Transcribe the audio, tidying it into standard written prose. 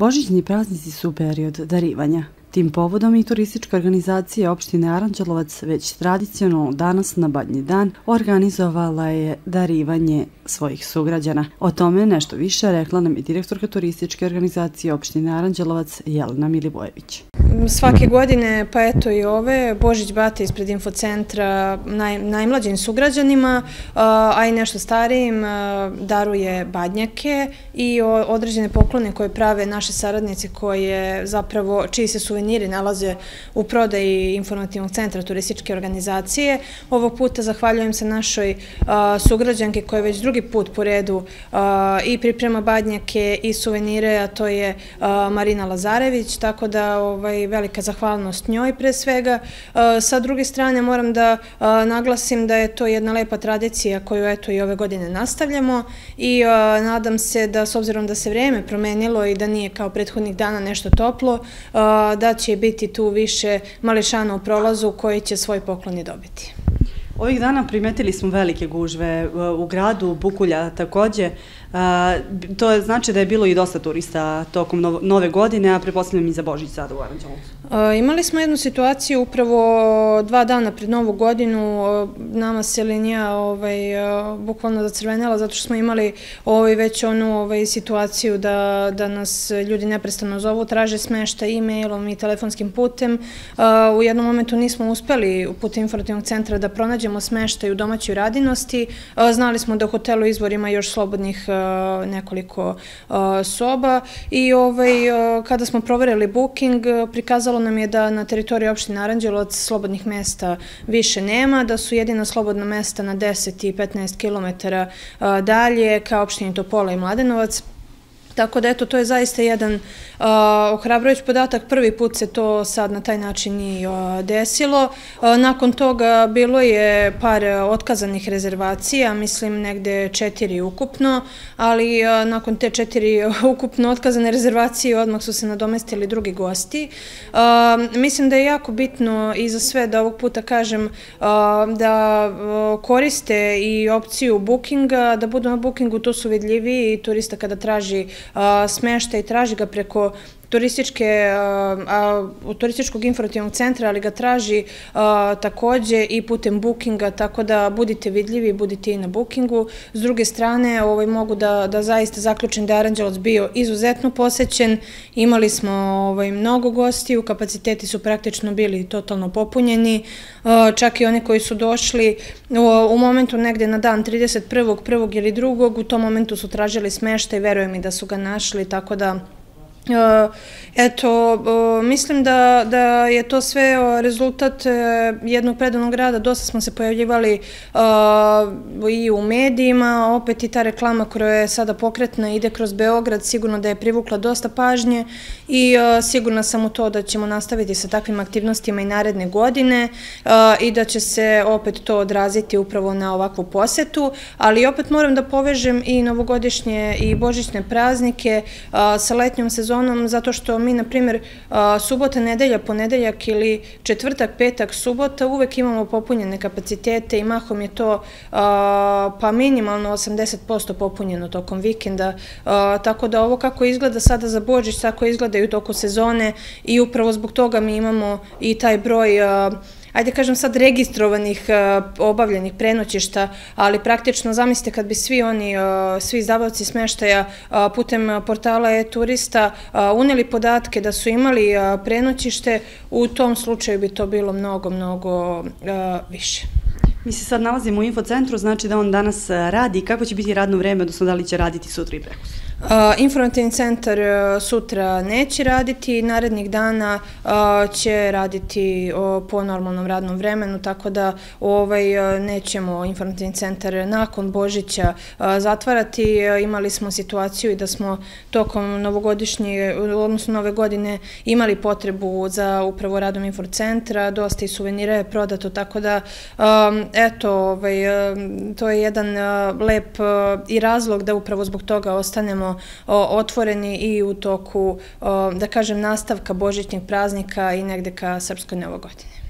Božićni praznici su period darivanja. Tim povodom i turistička organizacija opštine Aranđelovac već tradicionalno danas na Badnji dan organizovala je darivanje svojih sugrađana. O tome nešto više rekla nam i direktorka turističke organizacije opštine Aranđelovac Jelena Milivojević. Svake godine, pa eto i ove, Božić Bata ispred infocentra najmlađim sugrađanima, a i nešto starijim daruje badnjake i određene poklone koje prave naše saradnice čiji se suveniri nalaze u prodaji informativnog centra turističke organizacije. Ovog puta zahvaljujem se našoj sugrađanki koja već drugi put po redu i priprema badnjake i suvenire, a to je Marina Lazarević, tako da velika zahvalnost njoj pre svega. Sa druge strane moram da naglasim da je to jedna lepa tradicija koju eto i ove godine nastavljamo i nadam se da s obzirom da se vreme promenilo i da nije kao prethodnih dana nešto toplo, da će biti tu više mališana u prolazu koji će svoj poklon i dobiti. Ovih dana primetili smo velike gužve u gradu, Bukulja takođe. To znači da je bilo i dosta turista tokom nove godine, a pretpostavljam i za Božić sada u Aranđelovcu. Imali smo jednu situaciju upravo 2 dana pred Novu godinu, nama se linija bukvalno zacrvenela zato što smo imali već onu situaciju da nas ljudi neprestano zovu, traže smeštaj e-mailom i telefonskim putem. U jednom momentu nismo uspeli putem informativnog centra da pronađemo smeštaj u domaćoj radinosti. Znali smo da u hotelu Izvor ima još slobodnih nekoliko soba i kada smo proverili booking, prikazalo nam je da na teritoriji opštine Aranđelovac slobodnih mesta više nema, da su jedina slobodna mesta na 10 i 15 kilometara dalje ka opštini Topola i Mladenovac. Tako da, eto, to je zaista jedan ohrabrujući podatak. Prvi put se to sad na taj način i desilo. Nakon toga bilo je par otkazanih rezervacija, mislim negde 4 ukupno, ali nakon te 4 ukupno otkazane rezervacije odmah su se nadomestili drugi gosti. Mislim da je jako bitno i za sve da ovog puta kažem da koriste i opciju bookinga, da budu na bookingu, to su vidljiviji i turista kada traži smeštaj i traži ga preko turističkog informativnog centra, ali ga traži takođe i putem bookinga, tako da budite vidljivi, budite i na bookingu. S druge strane, mogu da zaista zaključim da je Aranđelovac bio izuzetno posećen, imali smo mnogo gostiju, kapaciteti su praktično bili totalno popunjeni, čak i oni koji su došli u momentu negde na dan 31. 1. ili 2. u tom momentu su tražili smeštaj, verujem i da su ga našli, tako da eto, mislim da je to sve rezultat jednog predanog rada. Dosta smo se pojavljivali i u medijima, opet i ta reklama koja je sada pokretna ide kroz Beograd, sigurno da je privukla dosta pažnje i sigurna sam u to da ćemo nastaviti sa takvim aktivnostima i naredne godine i da će se opet to odraziti upravo na ovakvu posetu, ali opet moram da povežem i novogodišnje i božićne praznike sa letnjom sezonom, zato što mi, na primjer, subota, nedelja, ponedeljak ili četvrtak, petak, subota, uvek imamo popunjene kapacitete i mahom je to pa minimalno 80% popunjeno tokom vikenda, tako da ovo kako izgleda sada za Božić, tako izgleda i u toku sezone i upravo zbog toga mi imamo i taj broj, ajde kažem sad, registrovanih obavljenih prenoćišta, ali praktično zamislite kad bi svi izdavaoci smeštaja putem portala e-turista uneli podatke da su imali prenoćište, u tom slučaju bi to bilo mnogo, mnogo više. Mi se sad nalazimo u infocentru, znači da on danas radi. Kako će biti radno vreme, odnosno da li će raditi sutra i prekosutra? Informativni centar sutra neće raditi, narednih dana će raditi po normalnom radnom vremenu, tako da nećemo informativni centar nakon Božića zatvarati. Imali smo situaciju i da smo tokom novogodišnje, odnosno nove godine, imali potrebu za upravo radom infocentra, dosta i suvenira je prodato, tako da eto, to je jedan lep i razlog da upravo zbog toga ostanemo otvoreni i u toku, da kažem, nastavka božićnih praznika i negde ka srpskoj Novoj godini.